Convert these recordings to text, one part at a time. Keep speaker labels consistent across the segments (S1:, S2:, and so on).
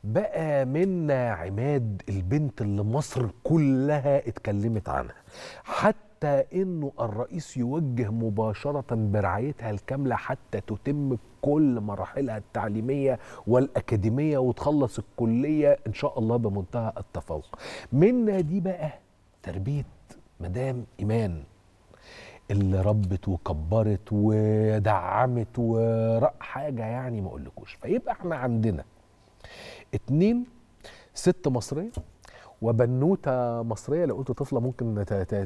S1: بقى منا عماد البنت اللي مصر كلها اتكلمت عنها، حتى انه الرئيس يوجه مباشرة برعايتها الكاملة حتى تتم كل مراحلها التعليمية والأكاديمية وتخلص الكلية إن شاء الله بمنتهى التفوق. منا دي بقى تربية مدام إيمان اللي ربت وكبرت ودعمت حاجة يعني ما أقولكوش. فيبقى احنا عندنا 2 ست مصرية وبنوته مصريه. لو قلت طفله ممكن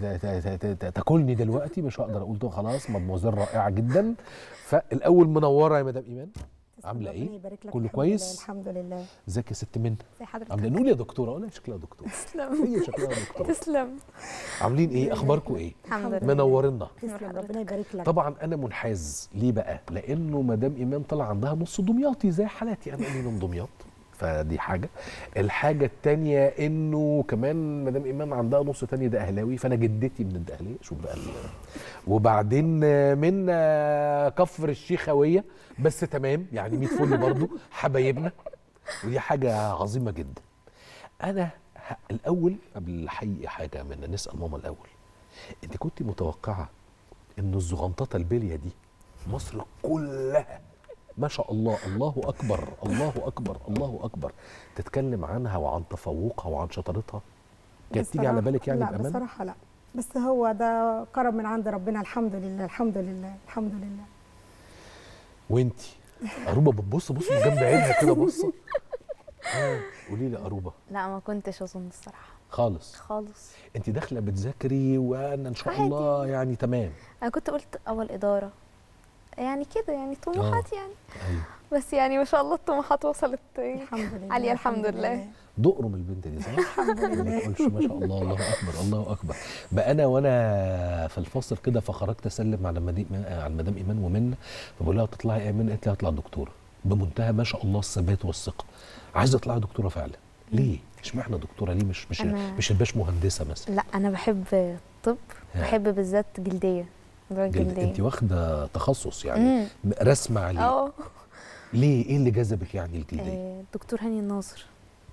S1: تاكلني دلوقتي، مش هقدر اقول خلاص. مدموزيل رائعه جدا. فالاول منوره يا مدام ايمان، عامله ايه؟ كله كويس
S2: الحمد لله.
S1: ازيك يا ست منى؟
S2: ازي حضرتك؟
S1: عامله نقول يا دكتوره ولا شكلها دكتوره؟
S2: تسلم.
S1: هي شكلها دكتوره.
S2: تسلم.
S1: عاملين ايه؟ اخباركم ايه؟
S2: الحمد لله.
S1: منورنا.
S2: تسلم، ربنا يبارك لك.
S1: طبعا انا منحاز ليه بقى؟ لانه مدام ايمان طلع عندها نص دمياطي زي حالاتي انا، من دمياط. فدي حاجة. الحاجة التانية انه كمان مدام ايمان عندها نص تاني ده اهلاوي، فانا جدتي من الدقهلية. شوف بقى وبعدين من كفر الشيخاوية، بس تمام يعني 100 فل برضو حبايبنا، ودي حاجة عظيمة جدا. انا الاول قبل حقيقي حاجة من نسأل ماما الاول، انت كنت متوقعة ان الزغنططة البلية دي مصر كلها ما شاء الله، الله أكبر الله أكبر الله أكبر، تتكلم عنها وعن تفوقها وعن شطارتها؟ كانت تيجي على بالك يعني
S2: لا
S1: بأمانة؟
S2: بصراحة لا، بس هو ده كرم من عند ربنا. الحمد لله الحمد لله الحمد لله.
S1: وانتي أروبة بتبص بص من جنب عينها كده بصة. قولي لي أروبة.
S3: لا ما كنتش أظن الصراحة
S1: خالص
S3: خالص.
S1: انتي داخلة بتذاكري وأنا إن شاء الله يعني تمام.
S3: أنا كنت قلت أول إدارة يعني كده، يعني طموحات يعني.
S1: أيوه.
S3: بس يعني ما شاء الله الطموحات وصلت
S2: الحمد لله
S3: عالية الحمد لله.
S1: دقرم البنت دي صح؟
S2: الحمد لله.
S1: ما تقولش ما شاء الله، الله أكبر الله أكبر. بقى أنا وأنا في الفصل كده فخرجت أسلم على مدام إيمان ومنى، فبقول لها تطلعي إيه؟ منى قالت لي هطلع دكتورة، بمنتهى ما شاء الله الثبات والثقة. عايزة تطلعي دكتورة فعلا. ليه؟ اشمعنى دكتورة؟ ليه مش الباش مهندسة مثلا؟
S3: لا أنا بحب الطب، بحب بالذات جلدية.
S1: انت واخده تخصص يعني رسمه عليه. ليه؟ ايه اللي جذبك يعني الجلديه؟
S3: دكتور هاني الناظر.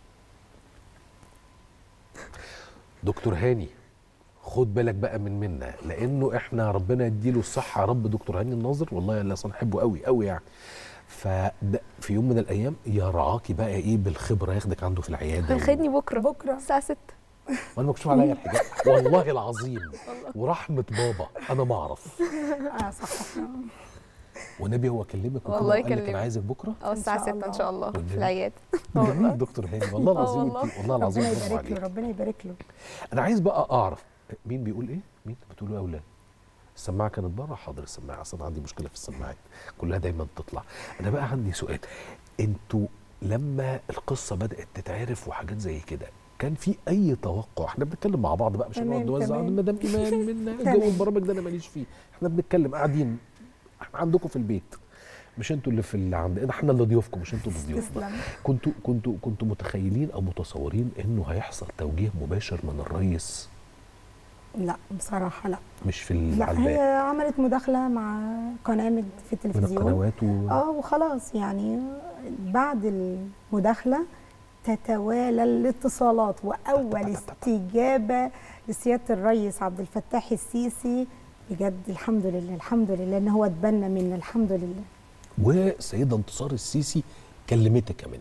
S1: دكتور هاني خد بالك بقى من منا، لانه احنا ربنا يديله الصحه يا رب. دكتور هاني الناظر والله اللي اصلا احبه قوي قوي يعني. فده في يوم من الايام يرعاكي بقى ايه بالخبره، ياخدك عنده في العياده.
S3: هياخدني بكره الساعه 6
S1: وانا مكشوف عليا الحجاب والله العظيم ورحمه بابا انا ما اعرف.
S2: صح.
S1: والنبي هو كلمك
S3: والله
S1: يكلمك كان عايزك بكره
S3: الساعه 6 ان شاء الله في العياده.
S1: جميل دكتور هاني والله العظيم. والله العظيم
S2: ربنا يبارك له ربنا يبارك له.
S1: انا عايز بقى اعرف مين بيقول ايه؟ مين بتقولوا يا اولاد؟ السماعه كانت بره. حاضر السماعه، اصلا عندي مشكله في السماعات كلها دايما تطلع. انا بقى عندي سؤال، انتوا لما القصه بدات تتعرف وحاجات زي كده كان في اي توقع؟ احنا بنتكلم مع بعض بقى، مش هنقعد نوزع على مدام ايمان من جو البرامج ده، انا ماليش فيه. احنا بنتكلم قاعدين، احنا عندكم في البيت، مش انتوا اللي في اللي عندنا، احنا اللي ضيوفكم مش انتوا اللي ضيوفنا. كنتوا متخيلين او متصورين انه هيحصل توجيه مباشر من الرئيس؟
S2: لا بصراحه لا.
S1: مش في العلبات؟
S2: لا، هي عملت مداخله مع قناه في التلفزيون
S1: من القنوات
S2: وخلاص يعني. بعد المداخله تتوالى الاتصالات، واول استجابه لسياده الرئيس عبد الفتاح السيسي. بجد الحمد لله الحمد لله ان هو اتبنى منا الحمد لله.
S1: والسيده انتصار السيسي كلمتك كمان.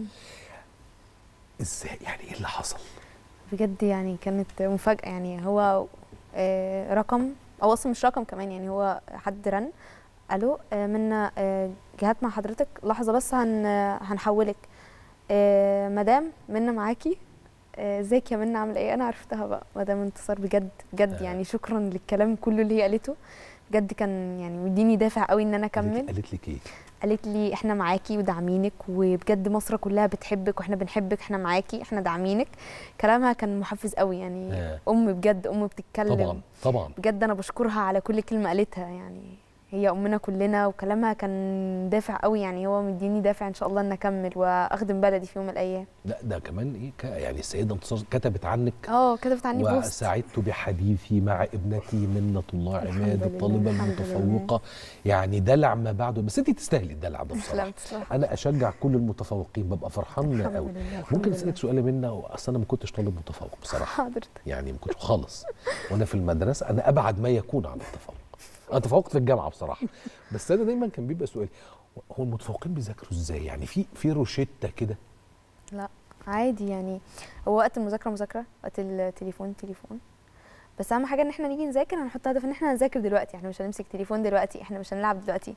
S1: ازاي يعني؟ ايه اللي حصل؟
S3: بجد يعني كانت مفاجاه. يعني هو رقم او اصلا مش رقم كمان، يعني هو حد رن الو منا جهات مع حضرتك لحظه بس هنحولك. مدام منا معاكي. ازيك يا منى عامله ايه؟ انا عرفتها بقى مدام انتصار. بجد بجد يعني شكرا للكلام كله اللي هي قالته. بجد كان يعني مديني دافع قوي ان انا اكمل.
S1: قالت لك ايه؟
S3: قالت لي احنا معاكي وداعمينك، وبجد مصر كلها بتحبك واحنا بنحبك، احنا معاكي احنا داعمينك. كلامها كان محفز قوي يعني. ام بجد ام بتتكلم.
S1: طبعا
S3: بجد انا بشكرها على كل كلمه قالتها يعني. هي امنا كلنا، وكلامها كان دافع قوي، يعني هو مديني دافع ان شاء الله ان اكمل واخدم بلدي في يوم من الايام.
S1: لا ده كمان ايه، يعني السيده انتصار كتبت عنك
S3: كتبت عني بوست.
S1: وسعدت بحديثي مع ابنتي منة الله عماد الطالبه
S2: الحمد
S1: المتفوقه. يعني دلع ما بعده، بس انت تستاهلي الدلع ده بصراحه. انا اشجع كل المتفوقين، ببقى فرحان قوي. ممكن اسالك سؤال منه؟ اصل انا ما كنتش طالب متفوق بصراحه.
S3: حضرتك
S1: يعني ما كنتش خالص. وانا في المدرسه انا ابعد ما يكون عن التفوق. انا تفوقت في الجامعه بصراحه، بس انا دايما كان بيبقى سؤالي، هو المتفوقين بيذاكروا ازاي؟ يعني في روشته كده؟
S3: لا عادي، يعني هو وقت المذاكره مذاكره، وقت التليفون تليفون، بس اهم حاجه ان احنا نيجي نذاكر، هنحط هدف ان احنا هنذاكر دلوقتي، احنا مش هنمسك تليفون دلوقتي، احنا مش هنلعب دلوقتي.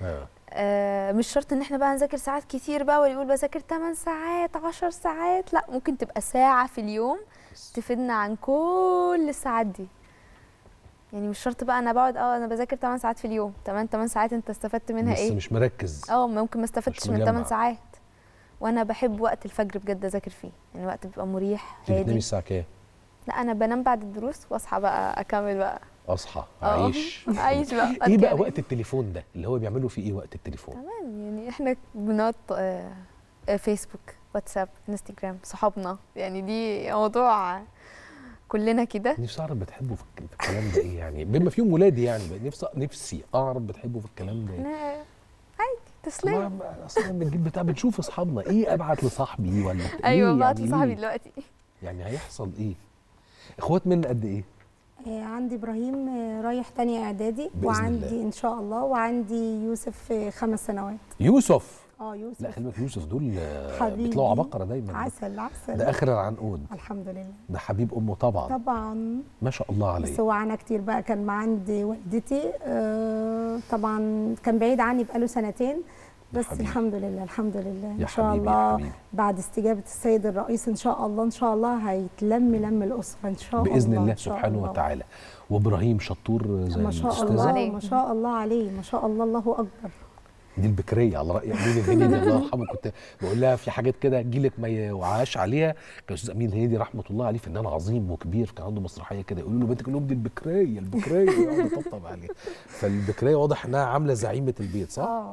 S3: مش شرط ان احنا بقى نذاكر ساعات كتير بقى، واللي يقول بذاكر 8 ساعات 10 ساعات، لا ممكن تبقى ساعه في اليوم تفيدنا عن كل الساعات دي. يعني مش شرط بقى انا بقعد انا بذاكر 8 ساعات في اليوم، 8 ساعات انت استفدت منها
S1: بس
S3: ايه؟
S1: مش مركز.
S3: ممكن ما استفدتش من 8 ساعات. وانا بحب وقت الفجر بجد اذاكر فيه، يعني وقت بيبقى مريح هادي.
S1: بتنامي الساعه كام؟
S3: لا انا بنام بعد الدروس واصحى بقى اكمل بقى.
S1: اصحى اعيش
S3: بقى.
S1: ايه بقى وقت التليفون ده اللي هو بيعملوا فيه ايه وقت التليفون؟
S3: تمام، يعني احنا بنقعد فيسبوك، واتساب، انستجرام، صحابنا، يعني دي موضوع كلنا كده.
S1: نفسي اعرف بتحبوا في الكلام ده ايه، يعني بما فيهم ولادي، يعني نفسي اعرف بتحبوا في الكلام ده ايه.
S3: عادي تسليم.
S1: اصلا بنجيب بنشوف اصحابنا ايه، ابعت لصاحبي ولا
S3: ايوه
S1: إيه
S3: ابعت
S1: يعني
S3: لصاحبي دلوقتي.
S1: يعني هيحصل ايه؟ اخوات مني قد ايه؟
S2: عندي ابراهيم رايح تانية اعدادي، وعندي الله ان شاء الله، وعندي يوسف 5 سنوات.
S1: يوسف؟
S2: يوسف.
S1: لا خلي بالك، يوسف دول بيطلعوا عبقرة دايما.
S2: عسل عسل.
S1: ده اخر العنقود.
S2: الحمد لله.
S1: ده حبيب امه طبعا.
S2: طبعا.
S1: ما شاء الله عليه.
S2: بس هو عانى كتير بقى، كان مع عندي والدتي طبعا كان بعيد عني بقاله 2 سنين، بس الحمد لله الحمد لله ان شاء الله بعد استجابه السيد الرئيس ان شاء الله ان شاء الله هيتلم الاسره ان شاء الله
S1: باذن الله سبحانه وتعالى. وابراهيم شطور زي
S2: ما شاء الله ما شاء الله عليه، ما شاء الله، الله اكبر.
S1: دي البكريه على راي امين الهنيدي الله يرحمه، كنت بقول لها في حاجات كده جيلك ما يوعاش عليها. كان استاذ امين الهنيدي رحمه الله عليه فنان عظيم وكبير، كان عنده مسرحيه كده يقولوا له بنتك، دي البكريه يقعد يطبطب عليها. فالبكريه واضح انها عامله زعيمه البيت، صح؟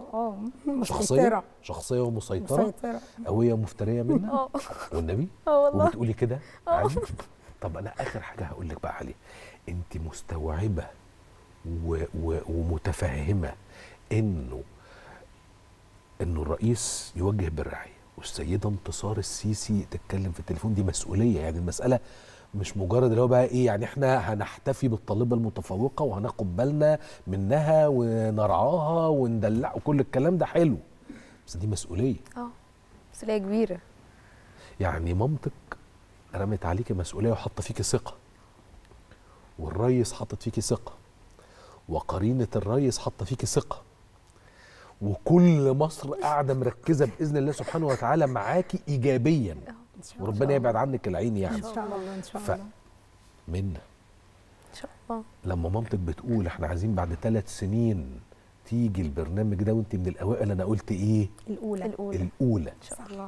S1: شخصيه ومسيطره، قويه ومفتريه منها. والنبي
S3: والله
S1: وبتقولي كده عادي. طب انا اخر حاجه هقول لك بقى عليه، انت مستوعبه ومتفهمه انه الرئيس يوجه بالرعايه والسيده انتصار السيسي تتكلم في التليفون؟ دي مسؤوليه. يعني المساله مش مجرد اللي هو بقى ايه، يعني احنا هنحتفي بالطالبه المتفوقه وهناخد بالنا منها ونرعاها وندلع وكل الكلام ده حلو، بس دي مسؤوليه.
S3: مسؤوليه كبيره.
S1: يعني مامتك رمت عليكي مسؤوليه وحاطه فيكي ثقه، والريس حاطط فيكي ثقه، وقرينه الريس حاطه فيكي ثقه، وكل مصر قاعده مركزه باذن الله سبحانه وتعالى معاكي ايجابيا، وربنا يبعد عنك العين يعني.
S2: ان شاء الله ان شاء الله.
S1: منا
S3: ان شاء الله
S1: لما مامتك بتقول احنا عايزين بعد 3 سنين تيجي البرنامج ده وانت من الاوائل، انا قلت ايه؟ الاولى
S3: ان شاء الله.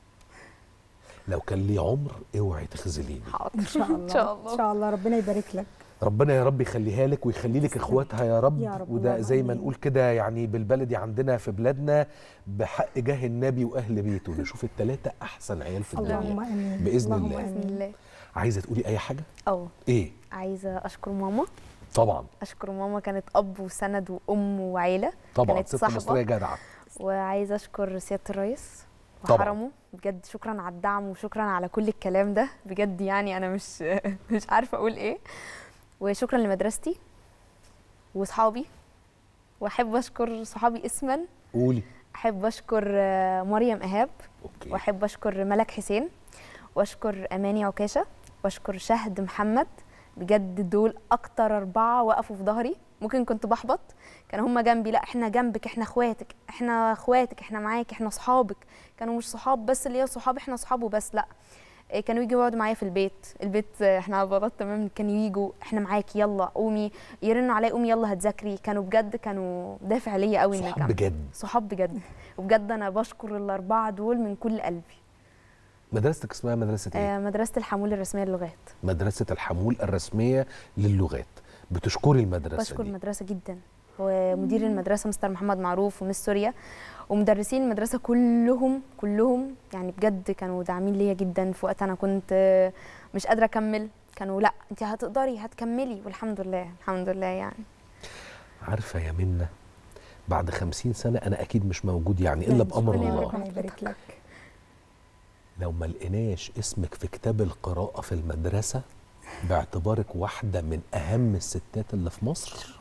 S1: لو كان لي عمر اوعي تخذليني.
S3: حاضر
S2: ان شاء الله ان شاء الله. ربنا يبارك لك.
S1: ربنا يا رب يخليها لك ويخلي لك اخواتها يا رب. وده زي ما نقول كده يعني بالبلدي عندنا في بلادنا بحق جاه النبي واهل بيته، نشوف ال3 احسن عيال في الدنيا.
S2: اللهم امين
S1: باذن الله.
S3: باذن الله.
S1: عايزه تقولي اي حاجه؟
S3: ايه؟ عايزه اشكر ماما.
S1: طبعا
S3: اشكر ماما، كانت اب وسند وام وعيله.
S1: طبعا
S3: كانت
S1: ست مصريه جدعه.
S3: وعايزه اشكر سياده الرئيس وحرمه بجد، شكرا على الدعم وشكرا على كل الكلام ده بجد، يعني انا مش عارفه اقول ايه. وشكرا لمدرستي واصحابي، واحب اشكر صحابي اسما.
S1: قولي.
S3: احب اشكر مريم ايهاب، واحب اشكر ملك حسين، واشكر اماني عكاشه، واشكر شهد محمد. بجد دول اكتر 4 وقفوا في ظهري. ممكن كنت بحبط، كانوا هم جنبي، لا احنا جنبك، احنا اخواتك، احنا معاك، احنا صحابك. كانوا مش صحاب بس اللي هي صحاب احنا صحاب وبس، لا كانوا يجوا يقعدوا معايا في البيت احنا على بابات تمام، كانوا يجوا احنا معاكي يلا قومي، يرنوا عليا قومي يلا هتذاكري. كانوا بجد كانوا دافع ليا قوي.
S1: صحاب بجد.
S3: صحاب بجد. وبجد انا بشكر ال4 دول من كل قلبي.
S1: مدرستك اسمها مدرسه ايه؟
S3: مدرسه الحمول الرسميه للغات.
S1: مدرسه الحمول الرسميه للغات. بتشكري المدرسه
S3: بشكر المدرسه جدا ومدير المدرسه مستر محمد معروف ومس سوريا ومدرسين المدرسه كلهم يعني بجد كانوا داعمين ليا جدا في وقت انا كنت مش قادره اكمل. كانوا لا انت هتقدري هتكملي، والحمد لله الحمد لله يعني.
S1: عارفه يا منى، بعد 50 سنه انا اكيد مش موجود يعني الا بامر الله.
S2: ربنا يبارك لك.
S1: لو ما لقيناش اسمك في كتاب القراءه في المدرسه باعتبارك واحده من اهم الستات اللي في مصر،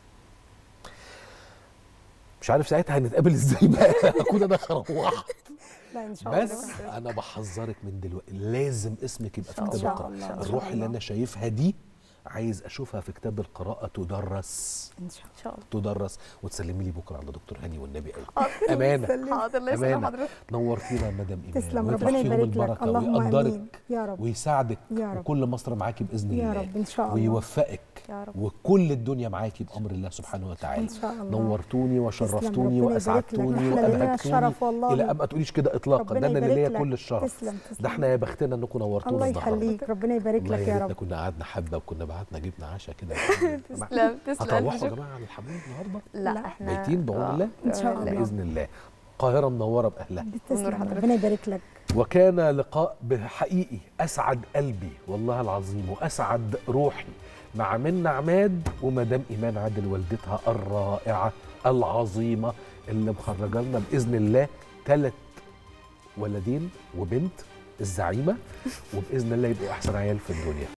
S1: مش عارف ساعتها هنتقابل ازاي بقى. اكون انا روحت.
S2: لا ان شاء الله.
S1: بس انا بحذرك من دلوقتي، لازم اسمك يبقى في
S2: إن
S1: كتاب
S2: شاء
S1: القراءه.
S2: الله.
S1: الروح اللي انا شايفها دي عايز اشوفها في كتاب القراءه تدرس
S2: ان شاء
S3: ان شاء الله.
S1: تدرس. وتسلمي لي بكره على دكتور هاني والنبي قوي. امانه
S3: حاضر الله يسلم
S1: امانه
S3: حضرتك.
S1: نورتينا يا مدام ايمان.
S2: تسلم،
S1: ويطرح
S2: ربنا
S1: فيهم
S2: يبارك لك.
S1: البركه
S2: اللهم
S1: ويقدرك
S2: امين يا رب
S1: ويساعدك
S2: يا رب
S1: وكل مصر معاكي باذن الله
S2: يا رب ان شاء الله
S1: ويوفقك
S3: يا رب.
S1: وكل الدنيا معاكي بامر الله سبحانه وتعالى.
S2: ان شاء الله.
S1: نورتوني وشرفتوني
S2: ربنا
S1: واسعدتوني
S2: يبارك لك. إحنا لنا
S1: وابهجتوني
S2: الشرف والله.
S1: الى ما تقوليش كده اطلاقا،
S2: ربنا
S1: ده انا اللي
S2: يبارك
S1: ليا
S2: لك.
S1: كل الشرف.
S2: تسلم.
S1: ده احنا يا بختنا انكم نورتونا
S2: الله
S1: النهارده.
S2: يخليك، ربنا يبارك
S1: والله
S2: لك
S1: يا
S2: يا
S1: ريتنا
S2: رب.
S1: كنا قعدنا حبه وكنا بعتنا جبنا عشاء كده.
S3: تسلم
S1: هتروحوا يا جماعه على الحمام النهارده؟
S3: لا احنا
S1: بايتين بعون الله
S2: إن شاء الله.
S1: باذن الله. القاهره منوره باهلها.
S2: تسلم، ربنا يبارك لك.
S1: وكان لقاء بحقيقي اسعد قلبي والله العظيم واسعد روحي مع منى عماد ومدام ايمان عادل والدتها الرائعه العظيمه اللي مخرجه لنا باذن الله 3 ولدين وبنت الزعيمه، وباذن الله يبقوا احسن عيال في الدنيا.